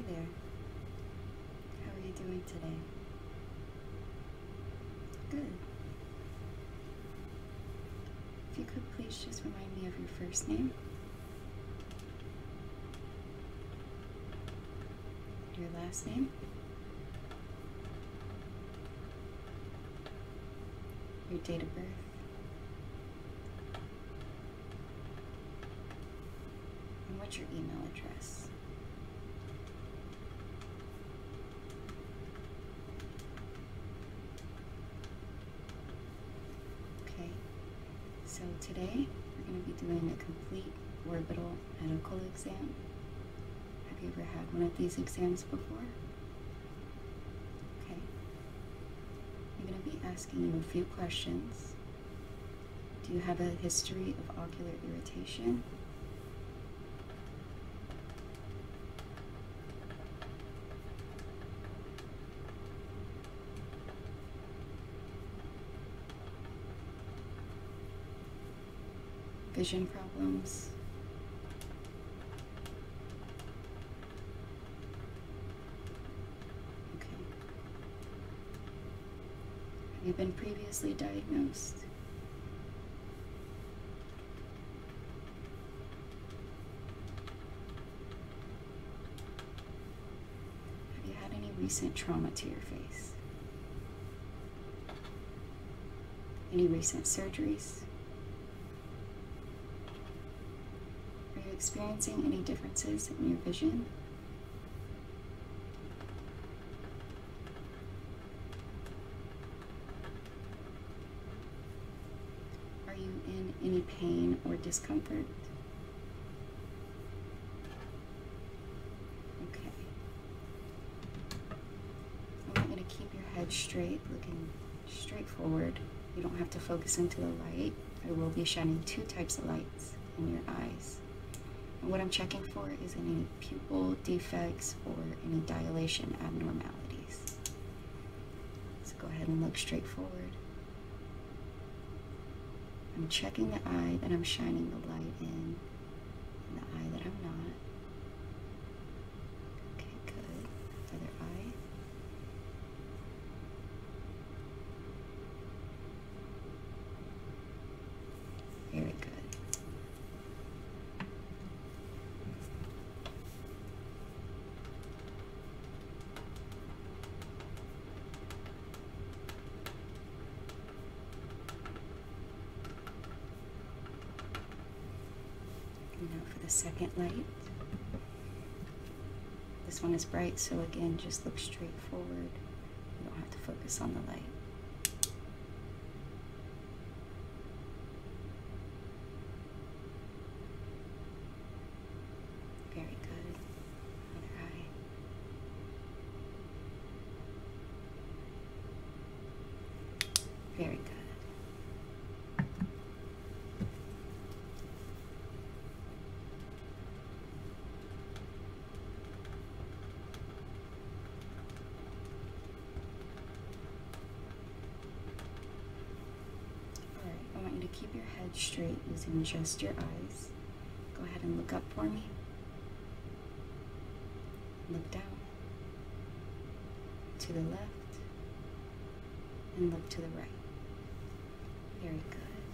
there. How are you doing today? Good. If you could please just remind me of your first name, your last name, your date of birth, and what's your email address? Okay, so today we're going to be doing a complete orbital medical exam. Have you ever had one of these exams before? Okay. I'm going to be asking you a few questions. Do you have a history of ocular irritation? Vision problems? Okay. Have you been previously diagnosed? Have you had any recent trauma to your face? Any recent surgeries? Are you experiencing any differences in your vision? Are you in any pain or discomfort? Okay. I want you to keep your head straight, looking straight forward. You don't have to focus into the light. I will be shining two types of lights in your eyes. And what I'm checking for is any pupil defects or any dilation abnormalities. So go ahead and look straight forward. I'm checking the eye that I'm shining the light in, and the eye that I'm not. Okay, good. Other eye. Very good. Now for the second light. This one is bright, so again, just look straight forward. You don't have to focus on the light. Very good. Other eye. Very good. I want you to keep your head straight using just your eyes. Go ahead and look up for me. Look down. To the left. And look to the right. Very good.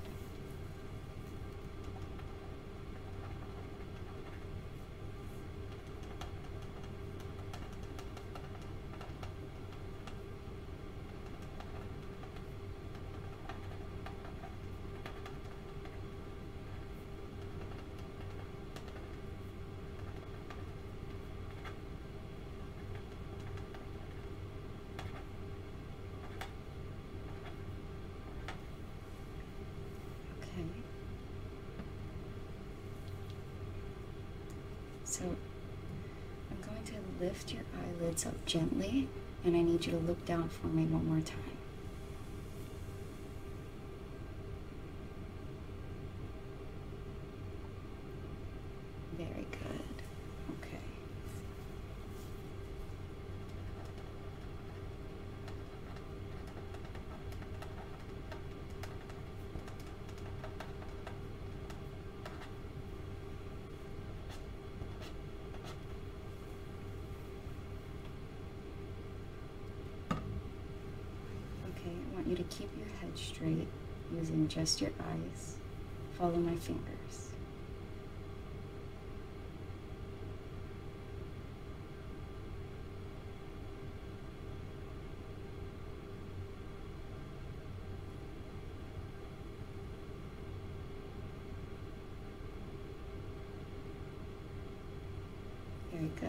So I'm going to lift your eyelids up gently, and I need you to look down for me one more time. Very good. Okay. want you to keep your head straight using just your eyes. Follow my fingers. Very good.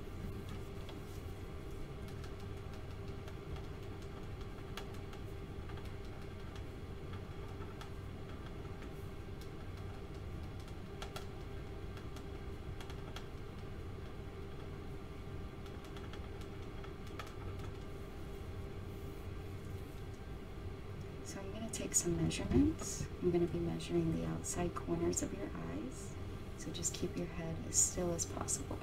So I'm going to take some measurements. I'm going to be measuring the outside corners of your eyes. So just keep your head as still as possible.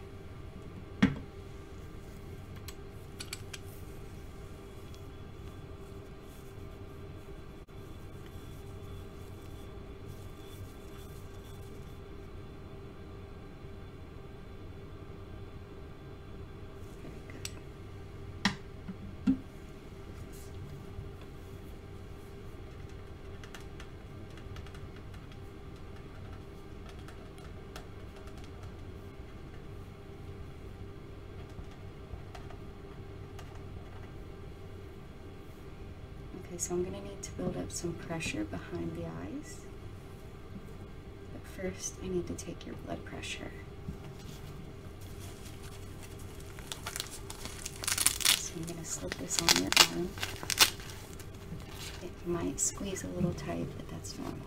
Okay, so I'm going to need to build up some pressure behind the eyes. But first, I need to take your blood pressure. So I'm going to slip this on your arm. It might squeeze a little tight, but that's normal.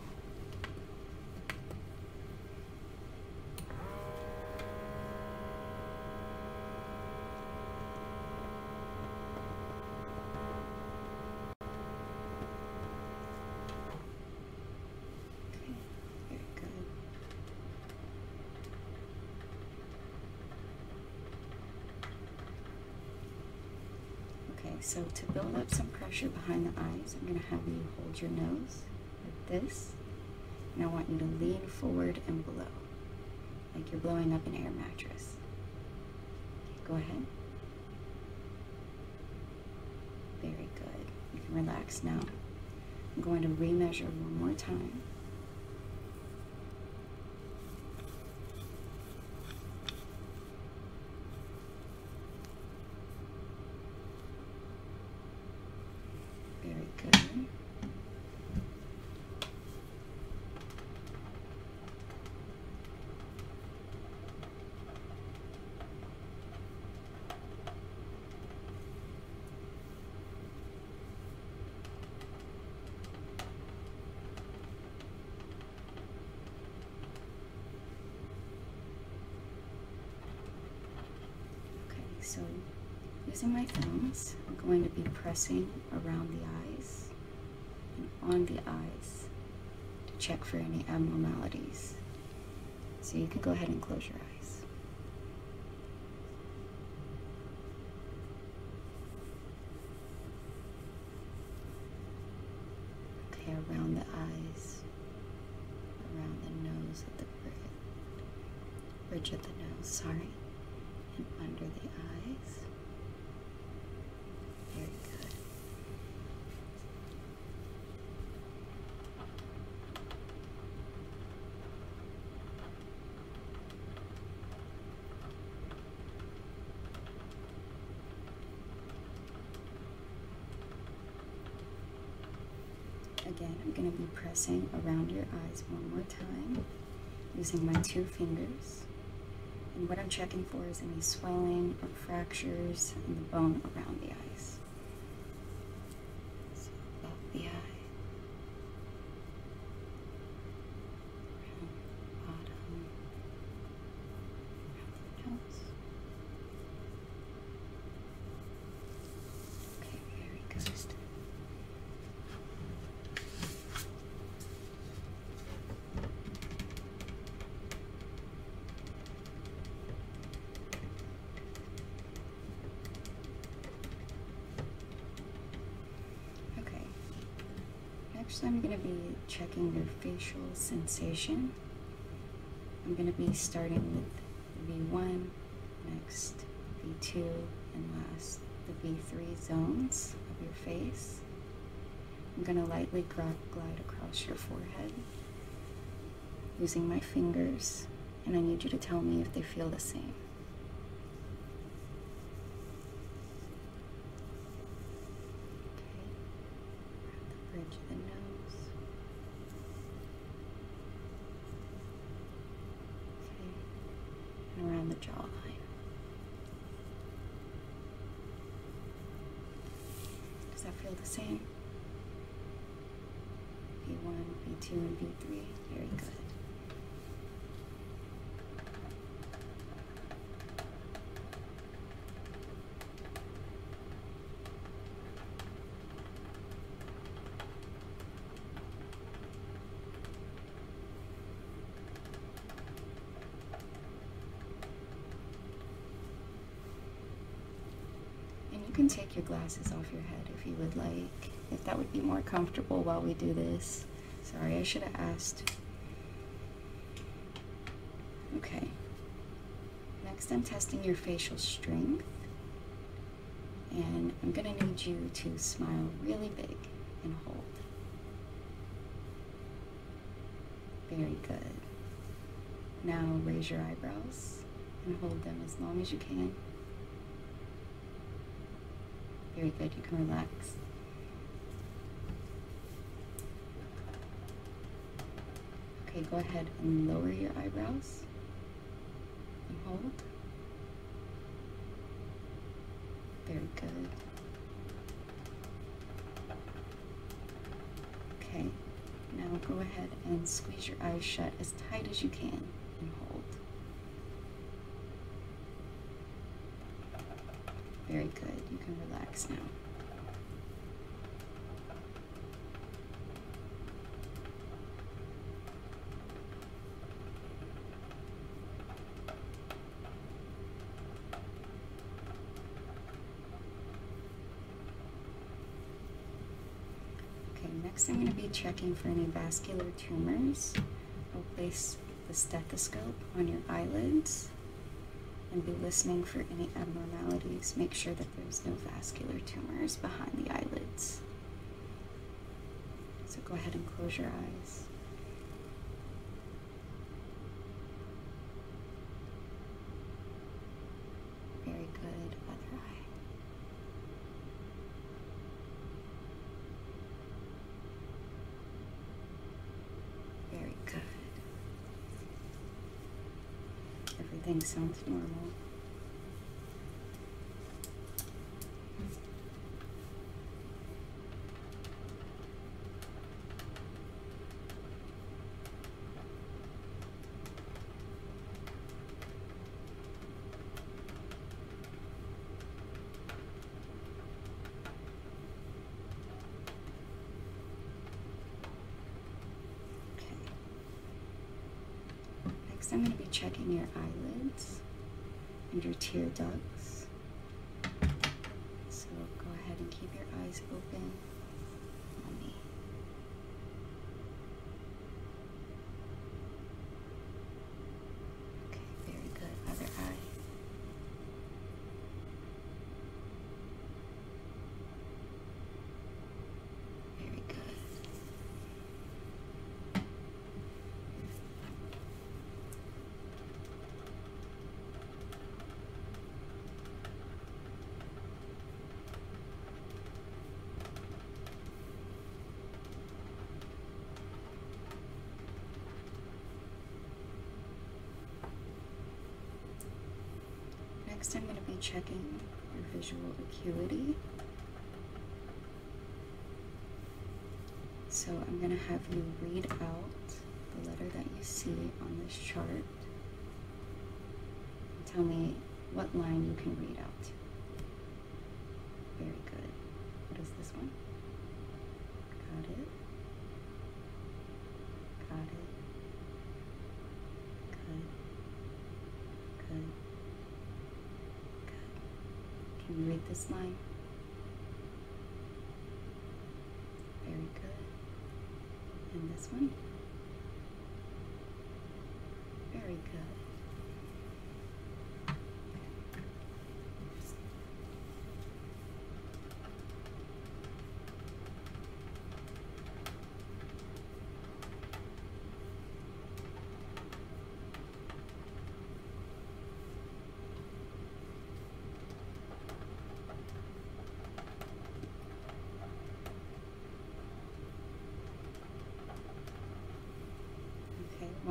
So to build up some pressure behind the eyes, I'm going to have you hold your nose like this, and I want you to lean forward and blow, like you're blowing up an air mattress. Okay, go ahead. Very good. You can relax now. I'm going to remeasure one more time. Very good. Okay, so using my thumbs, I'm going to be pressing around the eyes and on the eyes to check for any abnormalities. So you can go ahead and close your eyes. Okay, around the eyes, around the nose at the bridge of the nose, sorry, and under the eyes. Very good. Again, I'm going to be pressing around your eyes one more time using my 2 fingers. And what I'm checking for is any swelling or fractures in the bone around the eyes. So above the eye, around the bottom, around the nose. Okay, very good. Next, I'm going to be checking your facial sensation. I'm going to be starting with V1, next V2, and last the V3 zones of your face. I'm going to lightly glide across your forehead using my fingers, and I need you to tell me if they feel the same. Okay, around the bridge of the nose. Okay, and around the jawline. Does that feel the same? B1, B2, and B3. Very good. You can take your glasses off your head if you would like, if that would be more comfortable while we do this. Sorry, I should have asked. Okay. Next, I'm testing your facial strength. And I'm going to need you to smile really big and hold. Very good. Now raise your eyebrows and hold them as long as you can. Very good, you can relax. Okay, go ahead and lower your eyebrows and hold. Very good. Okay, now go ahead and squeeze your eyes shut as tight as you can and hold. Very good. You can relax now. Okay, next I'm going to be checking for any vascular tumors. I'll place the stethoscope on your eyelids and be listening for any abnormalities. Make sure that there's no vascular tumors behind the eyelids. So go ahead and close your eyes. Very good. Other eye. Very good. Everything sounds normal. Next, I'm going to be checking your eyelids and your tear ducts. So go ahead and keep your eyes open on me. Okay, very good. Other eye. Very good. Next, I'm going to be checking your visual acuity. So I'm going to have you read out the letter that you see on this chart. And tell me what line you can read out. Very good. What is this one? Got it. Got it. Good. Good. Can you read this line? Very good. And this one? Very good.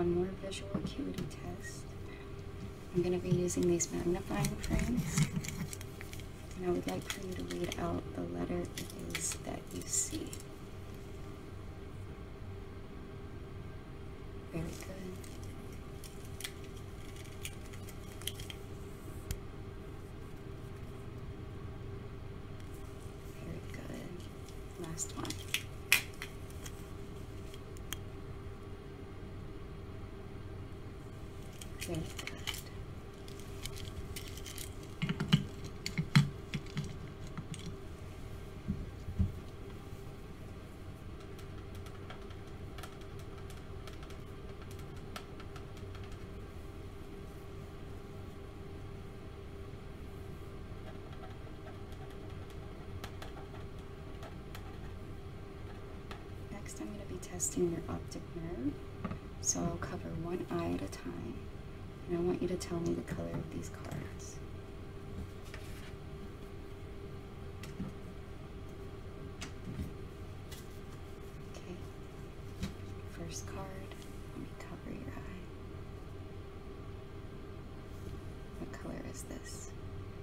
one more visual acuity test. I'm going to be using these magnifying frames, and I would like for you to read out the letter it is that you see. Very good. Very good. Last one. Very good. Next, I'm going to be testing your optic nerve. So I'll cover one eye at a time, and I want you to tell me the color of these cards. Okay, first card, let me cover your eye. What color is this?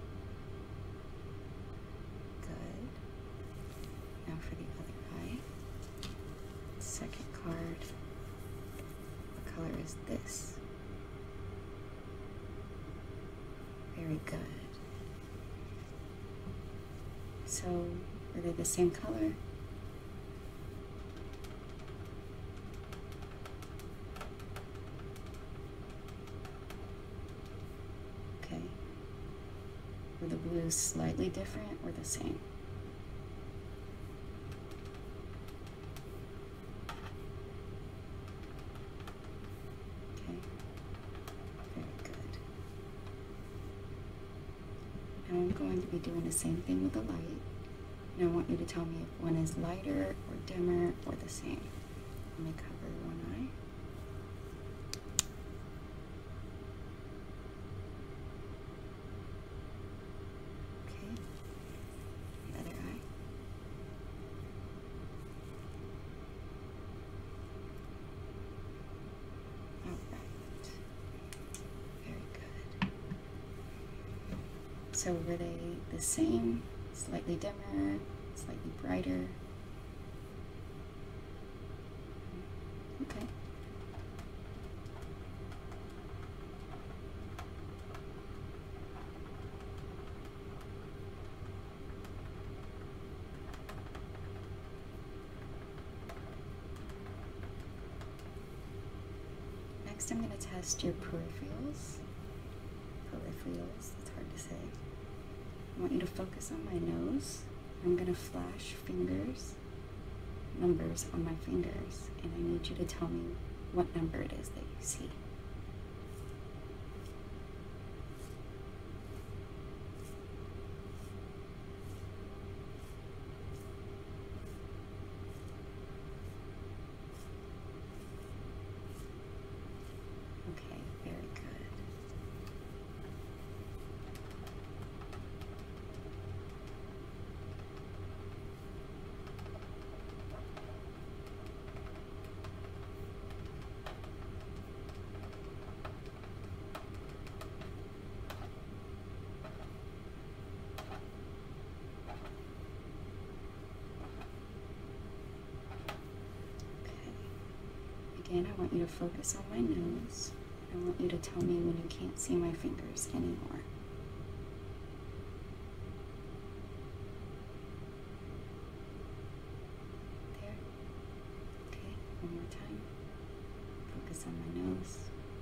Good. Now for the other eye. Second card. What color is this? Very good. So, are they the same color? Okay. Were the blues slightly different or the same? Now I'm going to be doing the same thing with the light, and I want you to tell me if one is lighter or dimmer or the same. Let me cover one eye. Okay, the other eye. All right, very good. So were they the same, slightly dimmer, slightly brighter? Okay. Next, I'm going to test your peripherals. Peripherals, it's hard to say. I want you to focus on my nose. I'm going to flash numbers on my fingers, and I need you to tell me what number it is that you see. Okay, very good. Again, I want you to focus on my nose. I want you to tell me when you can't see my fingers anymore. There. Okay, one more time. Focus on my nose.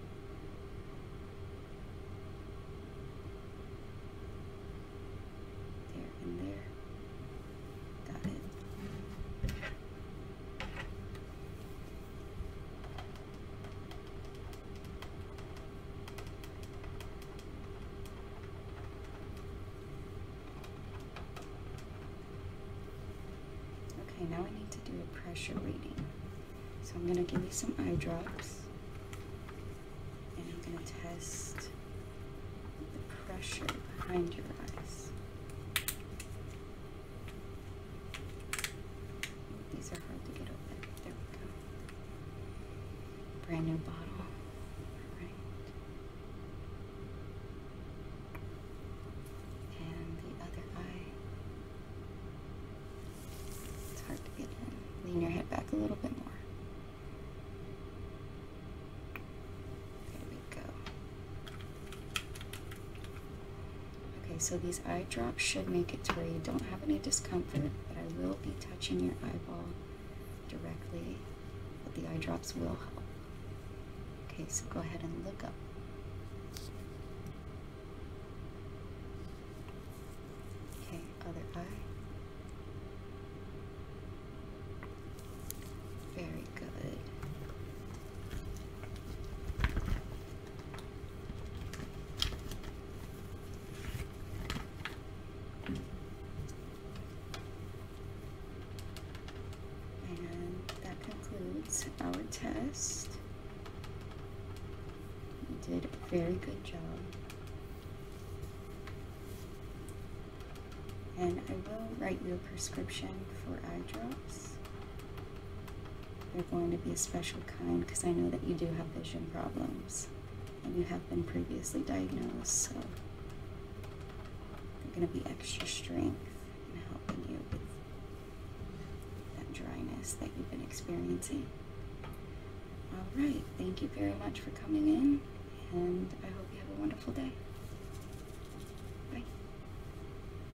There and there. Got it. Okay, now I need to do a pressure reading. So I'm going to give you some eye drops, and I'm going to test the pressure behind your eyes. These are hard to get open. There we go. Brand new bottle. Okay, so these eye drops should make it to where you don't have any discomfort, but I will be touching your eyeball directly, but the eye drops will help. Okay, so go ahead and look up. Okay, other eye. Very good. And that concludes our test. You did a very good job. And I will write you a prescription for eye drops. They're going to be a special kind because I know that you do have vision problems and you have been previously diagnosed, so they're going to be extra strength in helping you with that dryness that you've been experiencing. All right, thank you very much for coming in, and I hope you have a wonderful day.